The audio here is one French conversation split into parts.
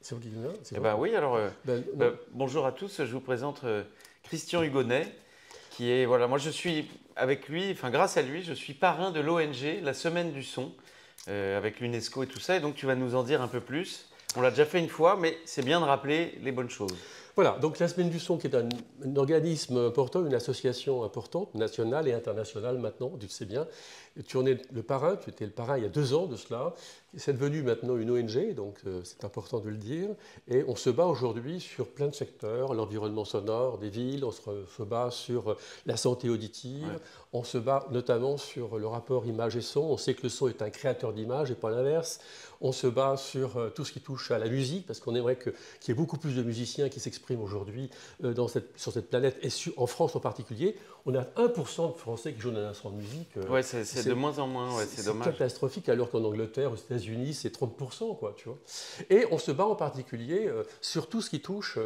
C'est vous qui venez? Eh ben oui, alors Non. bonjour à tous, je vous présente Christian Hugonnet, qui est, voilà, moi je suis avec lui, enfin grâce à lui, je suis parrain de l'ONG, la Semaine du Son, avec l'UNESCO et tout ça, et donc tu vas nous en dire un peu plus. On l'a déjà fait une fois, mais c'est bien de rappeler les bonnes choses. Voilà, donc la Semaine du Son, qui est un organisme important, une association importante, nationale et internationale maintenant, tu le sais bien. Tu en es le parrain, tu étais le parrain il y a 2 ans de cela. C'est devenu maintenant une ONG, donc c'est important de le dire. Et on se bat aujourd'hui sur plein de secteurs, l'environnement sonore des villes, on se bat sur la santé auditive, Ouais. on se bat notamment sur le rapport image et son. On sait que le son est un créateur d'image et pas l'inverse. On se bat sur tout ce qui touche à la musique, parce qu'on aimerait qu'il y ait beaucoup plus de musiciens qui s'expriment aujourd'hui sur cette planète, et en France en particulier. On a 1% de Français qui jouent d'un instrument de musique. Ouais, c'est de moins en moins, ouais, c'est dommage. C'est catastrophique, alors qu'en Angleterre, aux États-Unis, c'est 30%, quoi, tu vois. Et on se bat en particulier sur tout ce qui touche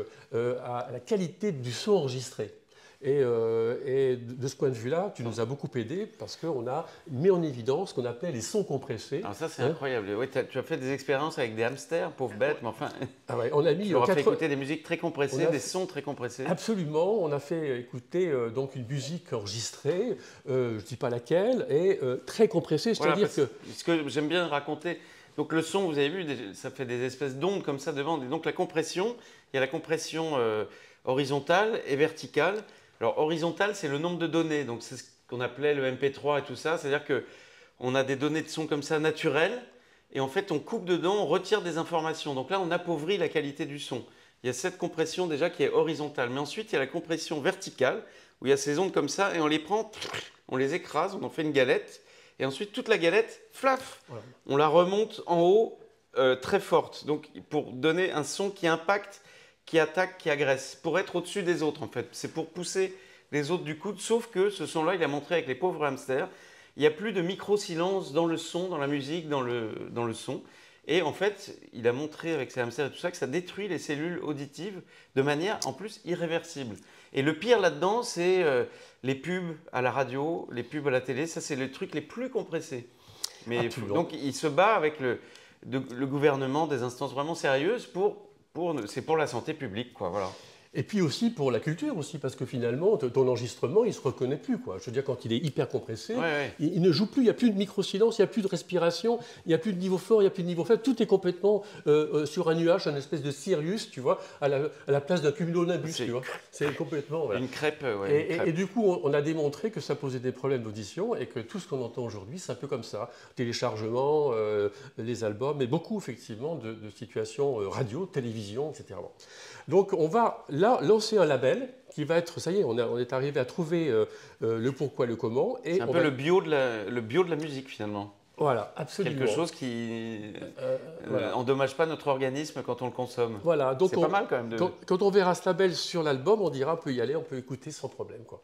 à la qualité du son enregistré. Et de ce point de vue-là, tu nous as beaucoup aidé parce qu'on a mis en évidence ce qu'on appelle les sons compressés. Alors ça c'est incroyable, ouais, tu as fait des expériences avec des hamsters, pauvre bête, mais enfin, On a mis tu leur as fait écouter des musiques très compressées, des sons très compressés. Absolument, on a fait écouter donc une musique enregistrée, je ne dis pas laquelle, et très compressée, c'est-à-dire que... Ce que j'aime bien raconter, donc le son, vous avez vu, ça fait des espèces d'ondes comme ça devant, et donc la compression, il y a la compression horizontale et verticale. Alors horizontale, c'est le nombre de données, donc c'est ce qu'on appelait le MP3 et tout ça, c'est-à-dire qu'on a des données de son comme ça naturelles, et en fait on coupe dedans, on retire des informations, donc là on appauvrit la qualité du son. Il y a cette compression déjà qui est horizontale, mais ensuite il y a la compression verticale, où il y a ces ondes comme ça, et on les prend, on les écrase, on en fait une galette, et ensuite toute la galette, flaf, voilà. On la remonte en haut très forte, donc pour donner un son qui impacte, qui attaque, qui agresse, pour être au-dessus des autres en fait. C'est pour pousser les autres du coude, sauf que ce son-là, il a montré avec les pauvres hamsters, il n'y a plus de micro-silence dans le son, dans la musique, dans le son. Et en fait, il a montré avec ces hamsters et tout ça que ça détruit les cellules auditives de manière en plus irréversible. Et le pire là-dedans, c'est les pubs à la radio, les pubs à la télé, ça c'est les trucs les plus compressés. Mais donc il se bat avec le gouvernement, des instances vraiment sérieuses c'est pour la santé publique, quoi, voilà. Et puis aussi pour la culture aussi, parce que finalement, ton enregistrement, il ne se reconnaît plus, quoi. Je veux dire, quand il est hyper compressé, il ne joue plus, il n'y a plus de micro-silence, il n'y a plus de respiration, il n'y a plus de niveau fort, il n'y a plus de niveau faible, tout est complètement sur un nuage, un espèce de Sirius, tu vois, à la place d'un cumulonimbus, tu vois. C'est complètement... Voilà. Une crêpe, et du coup, on a démontré que ça posait des problèmes d'audition et que tout ce qu'on entend aujourd'hui, c'est un peu comme ça. Téléchargement, les albums, mais beaucoup, effectivement, de situations radio, télévision, etc. Donc, on va là lancer un label qui va être, ça y est, on est arrivé à trouver le pourquoi, le comment. C'est un peu le bio de la musique finalement. Voilà, absolument. Quelque chose qui endommage pas notre organisme quand on le consomme. Voilà, donc c'est pas mal quand même. Quand on verra ce label sur l'album, on dira on peut y aller, on peut écouter sans problème, quoi.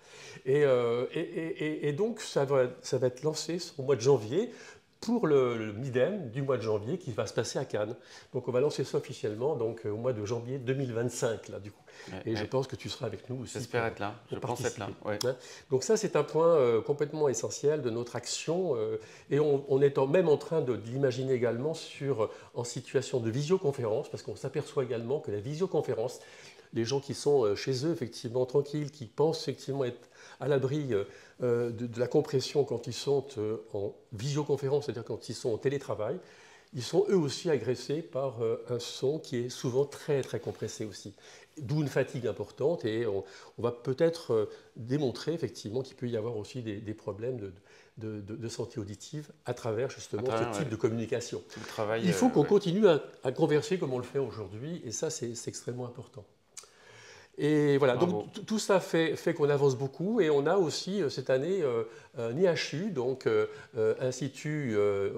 Et donc ça va être lancé au mois de janvier, pour le Midem du mois de janvier qui va se passer à Cannes. Donc on va lancer ça officiellement donc, au mois de janvier 2025, là, du coup. Et je pense que tu seras avec nous aussi. J'espère être là, je pense être là. Ouais. Donc ça, c'est un point complètement essentiel de notre action. Et on est même en train de l'imaginer également en situation de visioconférence, parce qu'on s'aperçoit également que la visioconférence, les gens qui sont chez eux, effectivement, tranquilles, qui pensent effectivement être à l'abri de la compression quand ils sont en visioconférence, c'est-à-dire quand ils sont en télétravail, ils sont eux aussi agressés par un son qui est souvent très très compressé aussi. D'où une fatigue importante et on va peut-être démontrer effectivement qu'il peut y avoir aussi des problèmes de santé auditive à travers justement ce type de communication. Il faut qu'on continue à converser comme on le fait aujourd'hui et ça c'est extrêmement important. Et voilà, donc tout ça fait qu'on avance beaucoup et on a aussi cette année un IHU, donc Institut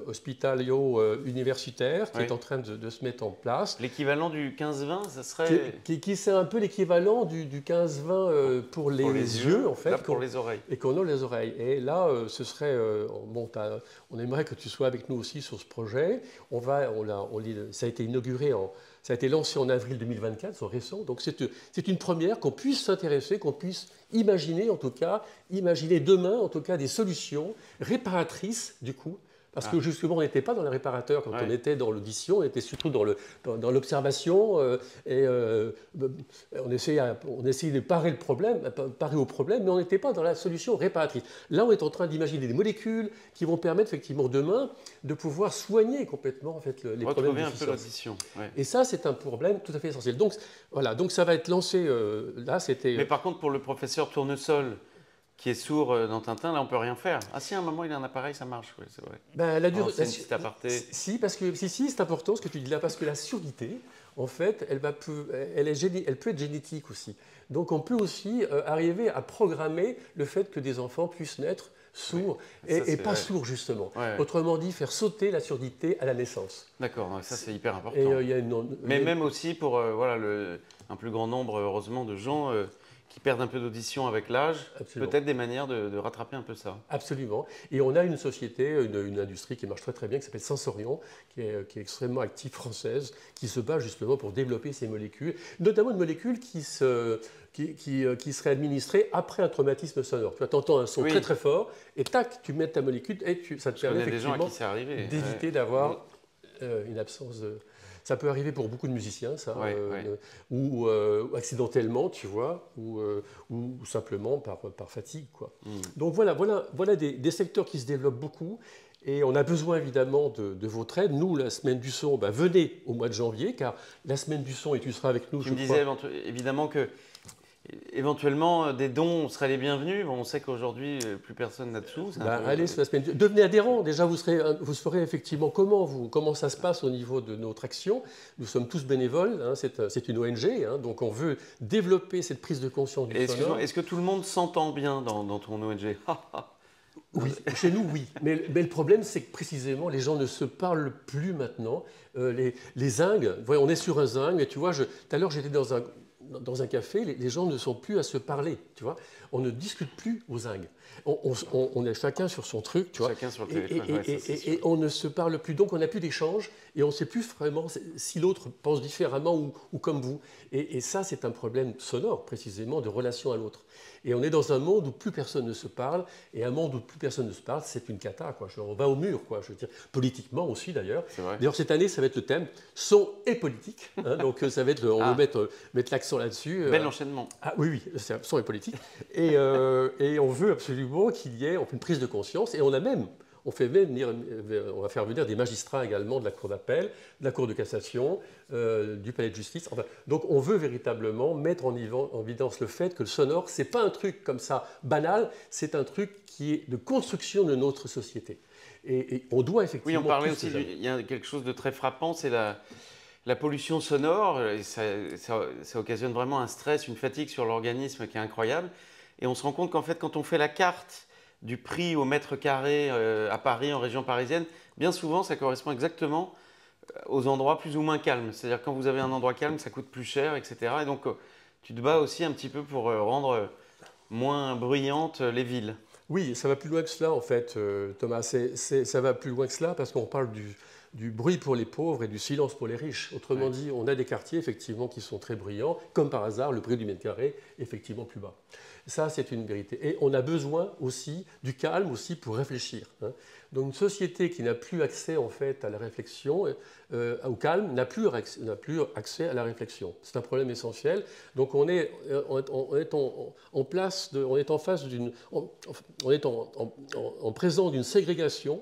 Hospitalio-Universitaire, qui est en train de se mettre en place. L'équivalent du 15-20, ça serait... Qui c'est un peu l'équivalent du 15-20 pour les yeux, en fait. Là, pour les oreilles. Et qu'on a les oreilles. Et là, ce serait... on aimerait que tu sois avec nous aussi sur ce projet. Ça a été inauguré ça a été lancé en avril 2024, c'est récent. Donc c'est une première qu'on puisse s'intéresser, qu'on puisse imaginer en tout cas, imaginer demain en tout cas des solutions réparatrices du coup, Parce que justement, on n'était pas dans le réparateur quand on était dans l'audition, on était surtout dans l'observation on essayait de parer au problème, mais on n'était pas dans la solution réparatrice. Là, on est en train d'imaginer des molécules qui vont permettre effectivement demain de pouvoir soigner complètement en fait, les problèmes de déficience. Un peu l'audition. Et ça, c'est un problème tout à fait essentiel. Donc, voilà, donc ça va être lancé là, c'était... Mais par contre, pour le professeur Tournesol, qui est sourd dans Tintin, là on peut rien faire. Ah si, à un moment il a un appareil, ça marche, oui, c'est vrai. C'est une petite aparté. Si, parce que c'est important ce que tu dis là, parce que la surdité, en fait, elle peut être génétique aussi. Donc on peut aussi arriver à programmer le fait que des enfants puissent naître sourds et pas sourds justement. Autrement dit, faire sauter la surdité à la naissance. D'accord, ça c'est hyper important. Mais même aussi pour un plus grand nombre, heureusement, de gens qui perdent un peu d'audition avec l'âge, peut-être des manières de rattraper un peu ça. Absolument. Et on a une société, une industrie qui marche très très bien, qui s'appelle Sensorion, qui est extrêmement active, française, qui se bat justement pour développer ces molécules, notamment une molécule qui serait administrée après un traumatisme sonore. Tu entends un son très très fort, et tac, tu mets ta molécule, et ça te permet effectivement d'éviter d'avoir une absence de... Ça peut arriver pour beaucoup de musiciens, ça, ou accidentellement, tu vois, ou simplement par fatigue, quoi. Donc voilà des secteurs qui se développent beaucoup, et on a besoin évidemment de votre aide. Nous, la Semaine du Son, venez au mois de janvier, car la Semaine du Son, et tu seras avec nous, je crois. Tu me disais évidemment que éventuellement, des dons seraient les bienvenus. Bon, on sait qu'aujourd'hui, plus personne n'a de sous. Allez, sur la semaine. Devenez adhérent. Déjà, vous saurez effectivement comment ça se passe au niveau de notre action. Nous sommes tous bénévoles. Hein, c'est une ONG. Hein, donc, on veut développer cette prise de conscience du sonore. Est-ce que tout le monde s'entend bien dans ton ONG? Oui, chez nous, oui. Mais le problème, c'est que précisément, les gens ne se parlent plus maintenant. Les zingues, on est sur un zinc, mais tu vois, tout à l'heure, j'étais dans un café, les gens ne sont plus à se parler, tu vois. On ne discute plus aux zingues. On est chacun sur son truc, tu vois. Chacun sur le téléphone. Et on ne se parle plus, donc on n'a plus d'échange et on ne sait plus vraiment si l'autre pense différemment ou comme vous. Et ça, c'est un problème sonore, précisément, de relation à l'autre. Et on est dans un monde où plus personne ne se parle, et un monde où plus personne ne se parle, c'est une cata, quoi. On va au mur, quoi, je veux dire. Politiquement aussi, d'ailleurs. D'ailleurs, cette année, ça va être le thème son et politique. Hein, donc, ça va être, on va mettre l'accent là-dessus. Bel enchaînement. Ah oui, c'est son et politique. Et on veut absolument qu'il y ait une prise de conscience, et on va faire venir des magistrats également de la Cour d'appel, de la Cour de cassation, du Palais de justice. Enfin, donc on veut véritablement mettre en évidence le fait que le sonore, ce n'est pas un truc comme ça banal, c'est un truc qui est de construction de notre société. Et on doit effectivement... Oui, on parlait aussi, il y a quelque chose de très frappant, c'est la pollution sonore. Ça occasionne vraiment un stress, une fatigue sur l'organisme qui est incroyable. Et on se rend compte qu'en fait, quand on fait la carte du prix au mètre carré à Paris, en région parisienne, bien souvent, ça correspond exactement aux endroits plus ou moins calmes. C'est-à-dire quand vous avez un endroit calme, ça coûte plus cher, etc. Et donc, tu te bats aussi un petit peu pour rendre moins bruyantes les villes. Oui, ça va plus loin que cela, en fait, Thomas. Ça va plus loin que cela parce qu'on parle du bruit pour les pauvres et du silence pour les riches. Autrement dit, on a des quartiers, effectivement, qui sont très bruyants. Comme par hasard, le prix du mètre carré est effectivement plus bas. Ça, c'est une vérité. Et on a besoin aussi du calme aussi pour réfléchir. Hein. Donc une société qui n'a plus accès en fait à la réflexion, au calme, n'a plus accès à la réflexion. C'est un problème essentiel. Donc on est en présence d'une ségrégation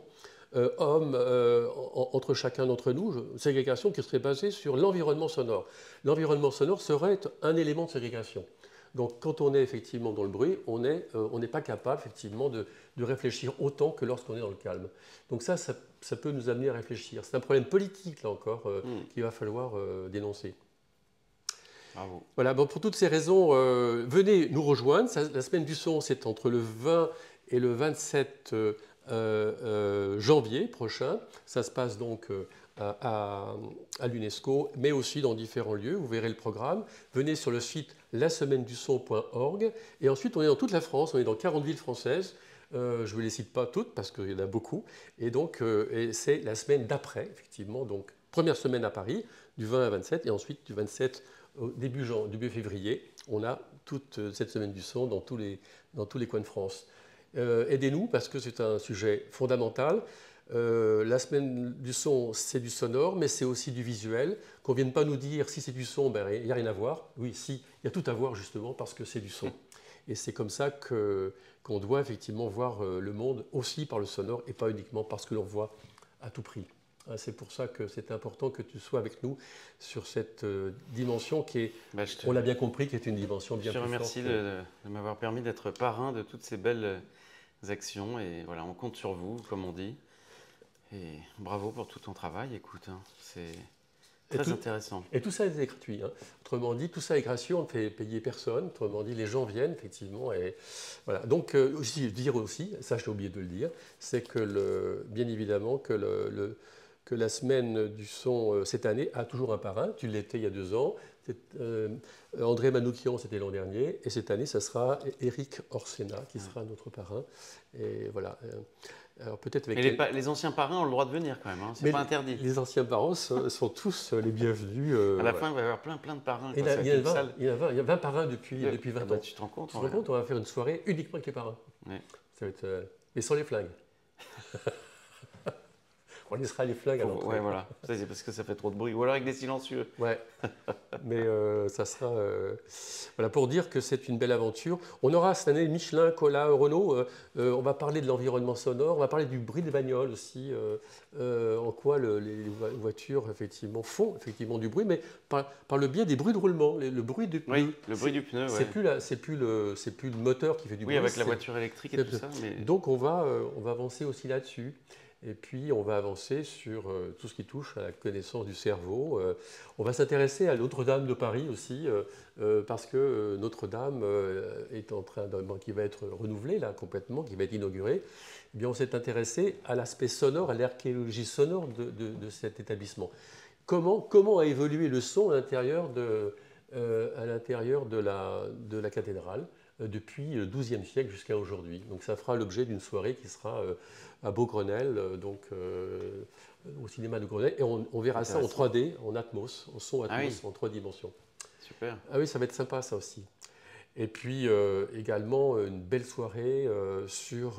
entre chacun d'entre nous, une ségrégation qui serait basée sur l'environnement sonore. L'environnement sonore serait un élément de ségrégation. Donc, quand on est effectivement dans le bruit, on n'est pas capable effectivement de réfléchir autant que lorsqu'on est dans le calme. Donc ça peut nous amener à réfléchir. C'est un problème politique, là encore, qu'il va falloir dénoncer. Bravo. Voilà, bon, pour toutes ces raisons, venez nous rejoindre. La Semaine du Son, c'est entre le 20 et le 27 janvier prochain. Ça se passe donc... à l'UNESCO, mais aussi dans différents lieux. Vous verrez le programme. Venez sur le site lasemainedusson.org. Et ensuite, on est dans toute la France, on est dans 40 villes françaises. Je ne les cite pas toutes parce qu'il y en a beaucoup. Et donc, c'est la semaine d'après, effectivement. Donc, première semaine à Paris, du 20 à 27, et ensuite du 27 au début février. On a toute cette semaine du son dans tous les coins de France. Aidez-nous parce que c'est un sujet fondamental. La semaine du son, c'est du sonore, mais c'est aussi du visuel. Qu'on ne vienne pas nous dire si c'est du son, ben, il n'y a rien à voir. Oui, si, il y a tout à voir justement parce que c'est du son. Et c'est comme ça qu'on doit effectivement voir le monde aussi par le sonore et pas uniquement parce que l'on voit à tout prix. C'est pour ça que c'est important que tu sois avec nous sur cette dimension qui est, on l'a bien compris, qui est une dimension bien plus forte. Je te remercie de m'avoir permis d'être parrain de toutes ces belles actions. Et voilà, on compte sur vous, comme on dit. Et bravo pour tout ton travail, écoute, hein, c'est très intéressant. Et tout ça est gratuit. Hein. Autrement dit, tout ça est gratuit, on ne fait payer personne. Autrement dit, les gens viennent, effectivement. Et voilà. Donc, aussi, dire aussi, ça j'ai oublié de le dire, c'est que, bien évidemment, que la semaine du son cette année a toujours un parrain. Tu l'étais il y a 2 ans. André Manoukian, c'était l'an dernier. Et cette année, ça sera Éric Orsena qui sera notre parrain. Et voilà. Alors, peut-être avec les anciens parrains ont le droit de venir quand même, hein, c'est pas interdit. Les anciens parrains sont tous les bienvenus. À la fin, il va y avoir plein de parrains. Il y a 20 parrains depuis 20 ans. Tu te rends compte? Tu te rends compte, on va faire une soirée uniquement avec les parrains. Ouais. Ça va être, mais sans les flingues. On laissera les flingues à l'entrée. Ouais, voilà. Ça, c'est parce que ça fait trop de bruit. Ou alors avec des silencieux. Ouais. Mais ça sera... voilà, pour dire que c'est une belle aventure. On aura cette année Michelin, Cola, Renault. On va parler de l'environnement sonore. On va parler du bruit des bagnoles aussi. En quoi les voitures effectivement, font effectivement du bruit, mais par le biais des bruits de roulement. Le bruit du pneu. Oui, le bruit du pneu. Ouais. C'est plus le moteur qui fait du bruit. Oui, avec la voiture électrique et tout ça. Mais... Donc on va avancer aussi là-dessus. Et puis, on va avancer sur tout ce qui touche à la connaissance du cerveau. On va s'intéresser à Notre-Dame de Paris aussi, parce que Notre-Dame est en train qui va être renouvelée là, complètement, qui va être inaugurée. Eh bien, on s'est intéressé à l'aspect sonore, à l'archéologie sonore de cet établissement. Comment a évolué le son à l'intérieur de la cathédrale depuis le XIIe siècle jusqu'à aujourd'hui. Donc ça fera l'objet d'une soirée qui sera à Beaugrenelle, au cinéma de Grenelle, et on verra ça en 3D, en Atmos, en son Atmos, en 3 dimensions. Super. Ah oui, ça va être sympa ça aussi. Et puis également une belle soirée sur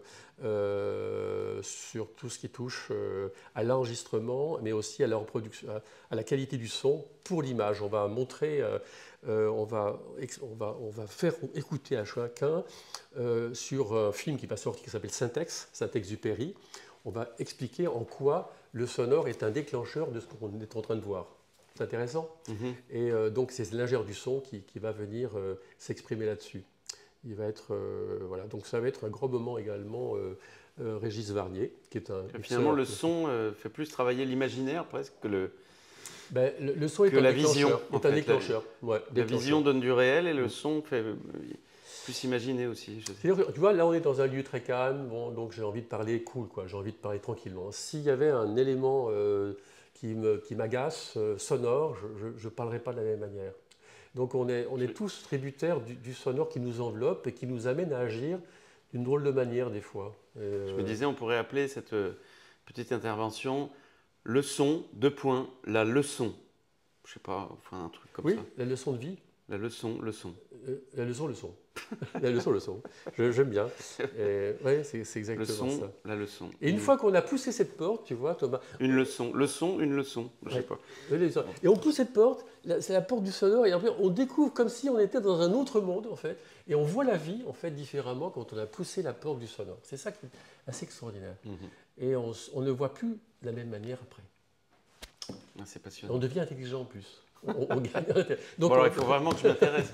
tout ce qui touche à l'enregistrement, mais aussi à la reproduction, à la qualité du son pour l'image. On va montrer, on va faire écouter à chacun sur un film qui va sortir qui s'appelle Saint-Exupéry. On va expliquer en quoi le sonore est un déclencheur de ce qu'on est en train de voir. C'est intéressant. Et donc, c'est l'ingénieur du son qui va venir s'exprimer là-dessus. Il va être, voilà. Donc, ça va être un grand moment également, Régis Varnier, qui est un... Finalement, le son fait plus travailler l'imaginaire presque que le son est un déclencheur. Est un déclencheur. La vision donne du réel et le son fait plus imaginer aussi. Tu vois, là, on est dans un lieu très calme, bon, donc j'ai envie de parler cool, quoi. J'ai envie de parler tranquillement. S'il y avait un élément... qui m'agace, sonore, je ne parlerai pas de la même manière. Donc on est tous tributaires du sonore qui nous enveloppe et qui nous amène à agir d'une drôle de manière des fois. Je me disais, on pourrait appeler cette petite intervention « Le son, la leçon ». Je ne sais pas, enfin un truc comme ça. Oui, la leçon de vie. La leçon. La leçon. La leçon. J'aime bien. Oui, c'est exactement ça. La leçon. Et une fois qu'on a poussé cette porte, tu vois, Thomas... Une leçon. Une leçon. Je ne sais pas. Et on pousse cette porte, c'est la porte du sonore, et après on découvre comme si on était dans un autre monde, en fait. Et on voit la vie, en fait, différemment quand on a poussé la porte du sonore. C'est ça qui est assez extraordinaire. Et on ne voit plus de la même manière après. C'est passionnant. On devient intelligent en plus. On gagne. Donc, alors, il faut vraiment que je m'intéresse.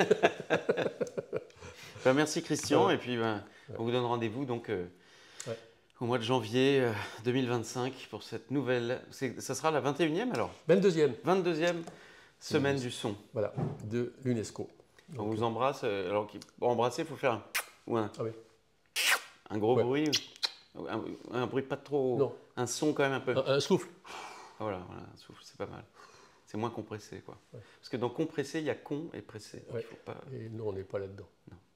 Merci Christian, et puis on vous donne rendez-vous donc au mois de janvier 2025 pour cette nouvelle. Ça sera la 21e alors 22e semaine du son. Voilà, de l'UNESCO. On vous embrasse. Alors pour embrasser, il faut faire un gros bruit, un bruit pas trop. Non. Un son quand même un peu. Un souffle. Voilà, un souffle, c'est pas mal. C'est moins compressé, quoi. Ouais. Parce que dans compressé, il y a con et pressé. Ouais. Et nous, on n'est pas là-dedans. Non.